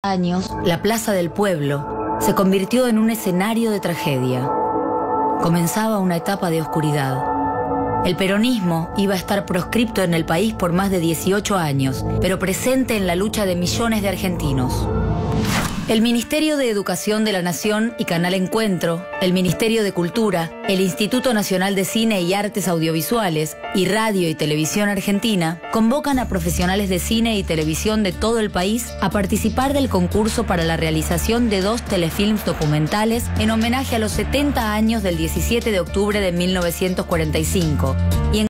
años, la Plaza del Pueblo se convirtió en un escenario de tragedia. Comenzaba una etapa de oscuridad. El peronismo iba a estar proscripto en el país por más de 18 años, pero presente en la lucha de millones de argentinos. El Ministerio de Educación de la Nación y Canal Encuentro, el Ministerio de Cultura, el Instituto Nacional de Cine y Artes Audiovisuales y Radio y Televisión Argentina convocan a profesionales de cine y televisión de todo el país a participar del concurso para la realización de 2 telefilms documentales en homenaje a los 70 años del 17 de octubre de 1945.